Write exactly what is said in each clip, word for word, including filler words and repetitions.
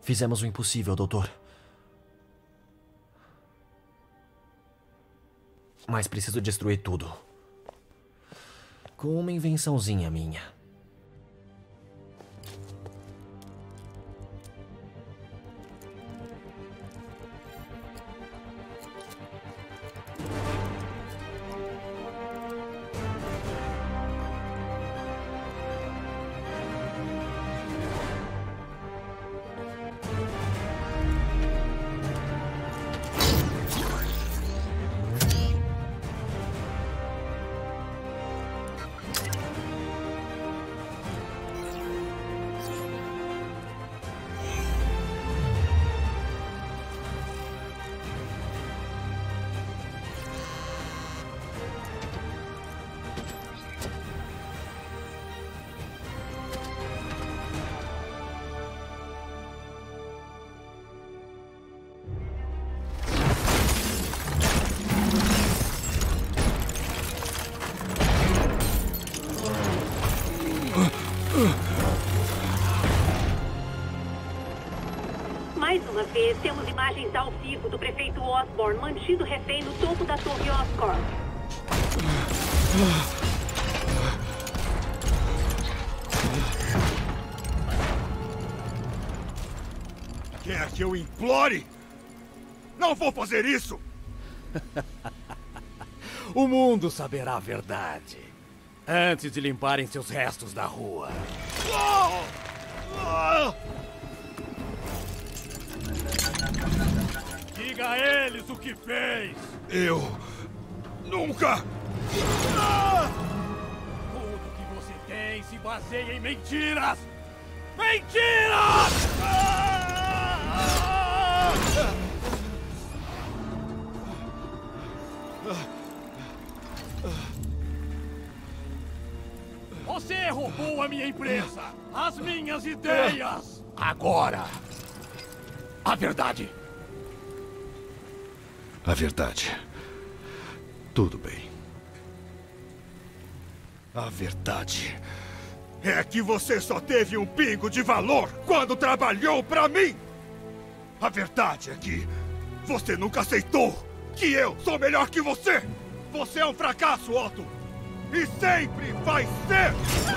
Fizemos o impossível, doutor. Mas preciso destruir tudo. Com uma invençãozinha minha. Mais uma vez, temos imagens ao vivo do prefeito Osborn mantido refém no topo da torre Oscorp. Quer que eu implore? Não vou fazer isso! O mundo saberá a verdade antes de limparem seus restos da rua. Diga a eles o que fez! Eu... nunca... Tudo que você tem se baseia em mentiras! Mentiras! Você roubou a minha empresa! As minhas ideias! Agora! A verdade! A verdade. Tudo bem. A verdade é que você só teve um pingo de valor quando trabalhou pra mim! A verdade é que você nunca aceitou que eu sou melhor que você! Você é um fracasso, Otto! E sempre vai ser!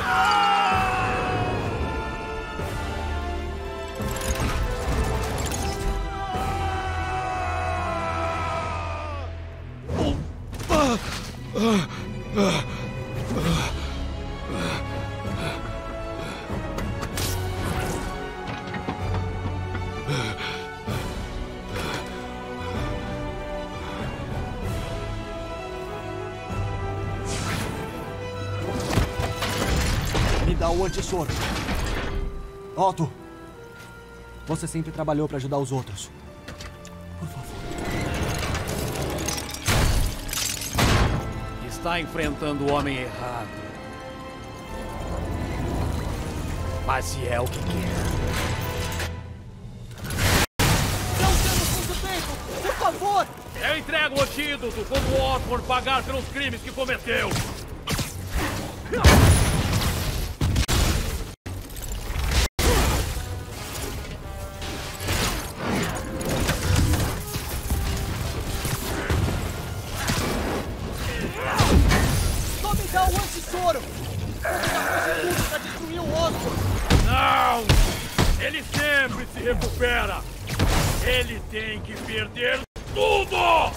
Me dá o antissoro. Otto, você sempre trabalhou para ajudar os outros. Por favor. Está enfrentando o homem errado. Mas se é o que quer. Não temos muito tempo! Por favor! Eu entrego o antídoto quando o Osborn pagar pelos crimes que cometeu. Só me dá o antissoro! Pra destruir o Osborn! Não! Ele sempre se recupera! Ele tem que perder tudo!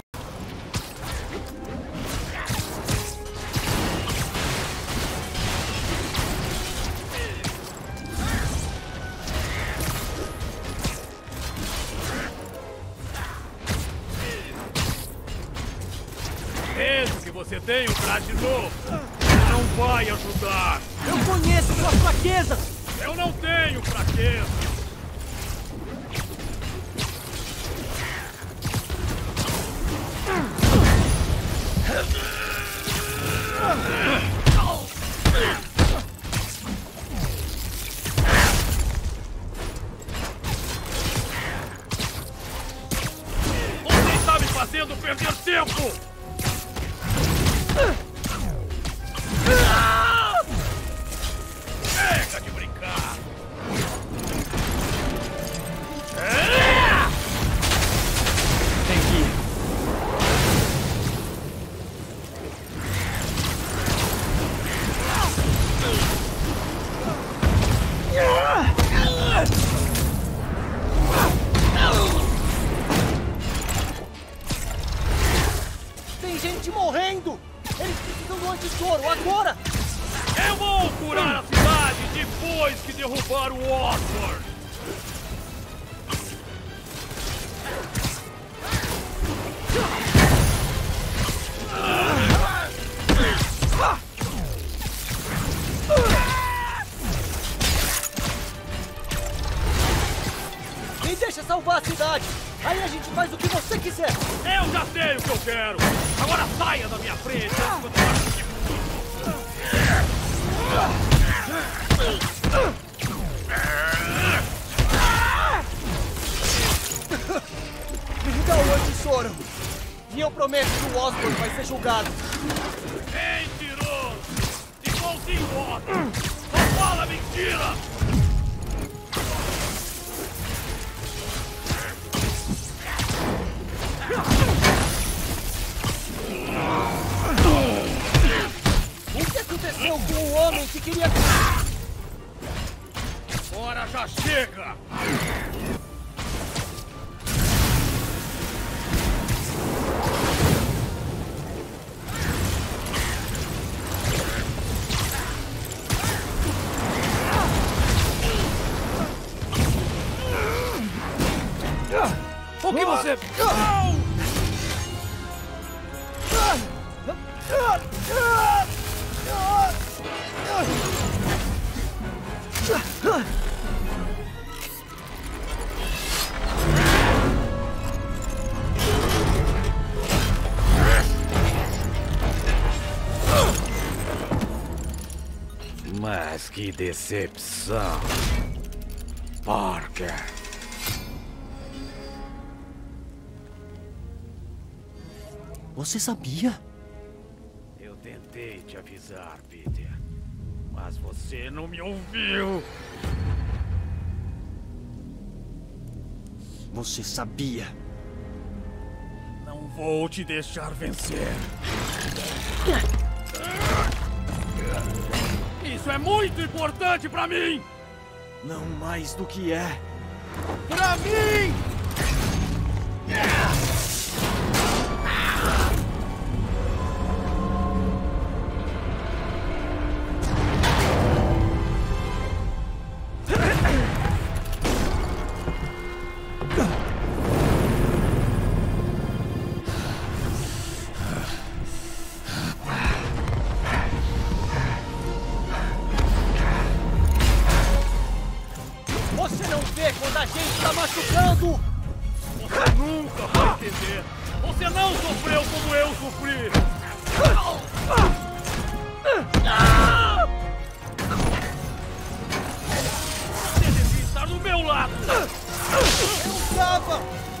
Mesmo que você tenha um traje novo, não vai ajudar! Eu conheço suas fraquezas! Eu não tenho fraqueza! Você está me fazendo perder tempo! Chega de brincar! gente morrendo! Eles precisam do antissoro, agora! Eu vou curar a cidade depois que derrubar o Osborn! Me deixa salvar a cidade! Aí a gente faz o que você quiser! Eu já sei o que eu quero! Agora saia da minha frente! antes que eu te- Me dá o antissoro! E eu prometo que o Osborn vai ser julgado! Mentiroso! Igualzinho o Osborn! Não fala mentira! O que aconteceu com o homem que queria... Agora já chega! O que você... Mas que decepção, Parker. Você sabia? Eu tentei te avisar, Peter, mas você não me ouviu. Você sabia? Não vou te deixar vencer. Isso é muito importante pra mim! Não mais do que é. Pra mim! Você não vê quando a gente tá machucando! Você nunca vai entender! Você não sofreu como eu sofri! Você devia estar do meu lado! Eu tava!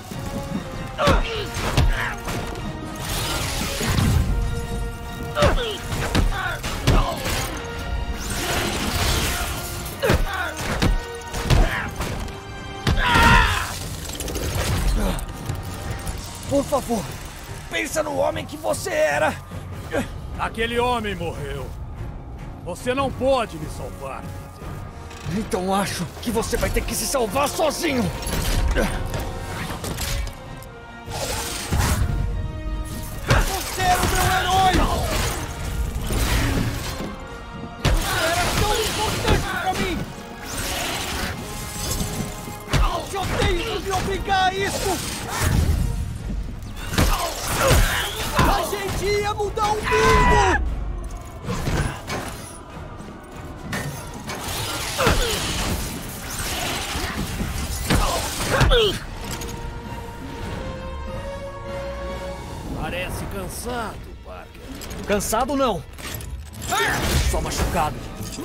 Por favor, pensa no homem que você era! Aquele homem morreu. Você não pode me salvar, Peter. Então acho que você vai ter que se salvar sozinho! Você era o meu herói! Você era tão importante pra mim! Te odeio por me obrigar a isso! A gente ia mudar o mundo! Parece cansado, Parker. Cansado não. Só machucado.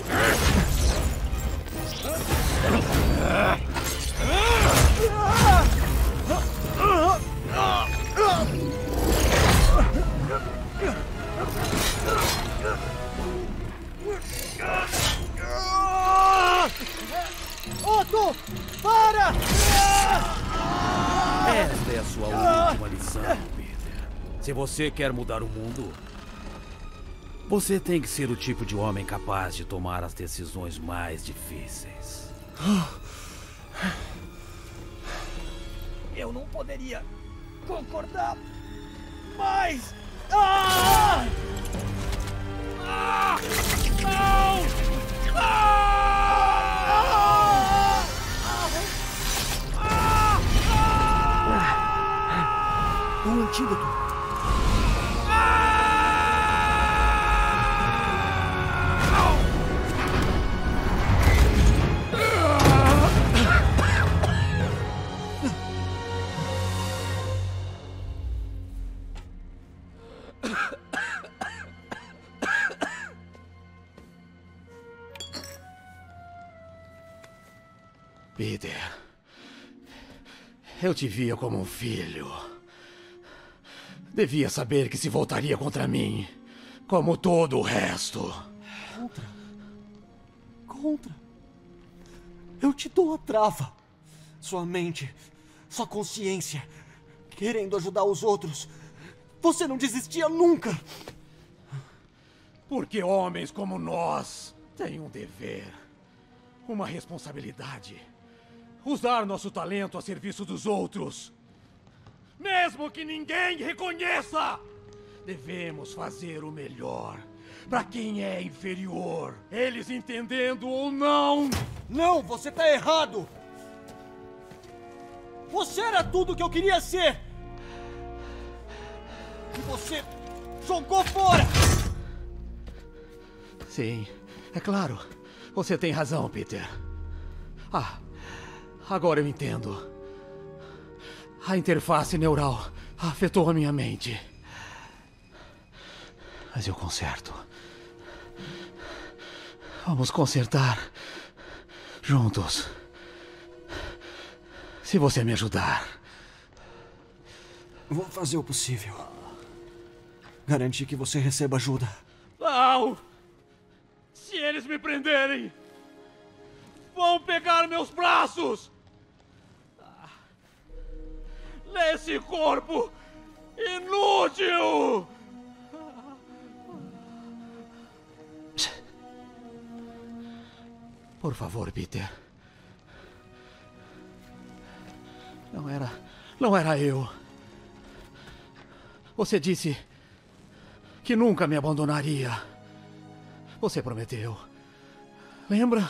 Otto, para! Esta é a sua última lição, Peter. Se você quer mudar o mundo, você tem que ser o tipo de homem capaz de tomar as decisões mais difíceis. Eu não poderia concordar mais! Ah! Ah! Não! Ah! Um antídoto. Peter, eu te via como um filho. Devia saber que se voltaria contra mim, como todo o resto. Contra? Contra? Eu te dou a trava. Sua mente, sua consciência, querendo ajudar os outros. Você não desistia nunca. Porque homens como nós têm um dever, uma responsabilidade. Usar nosso talento a serviço dos outros. Mesmo que ninguém reconheça, devemos fazer o melhor para quem é inferior, eles entendendo ou não. Não, você tá errado. Você era tudo que eu queria ser. E você jogou fora. Sim, é claro. Você tem razão, Peter. Ah, agora eu entendo. A interface neural afetou a minha mente. Mas eu conserto. Vamos consertar. Juntos. Se você me ajudar. Vou fazer o possível. Garantir que você receba ajuda. Não! Se eles me prenderem, vão pegar meus braços! Nesse corpo inútil! Por favor, Peter. Não era... Não era eu. Você disse que nunca me abandonaria. Você prometeu. Lembra?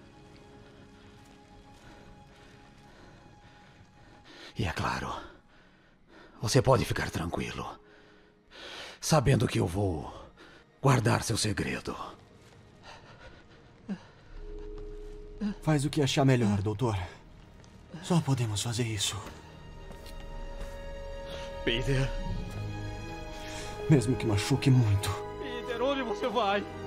E é claro, você pode ficar tranquilo, sabendo que eu vou guardar seu segredo. Faz o que achar melhor, doutor. Só podemos fazer isso. Peter. Mesmo que machuque muito. Peter, onde você vai?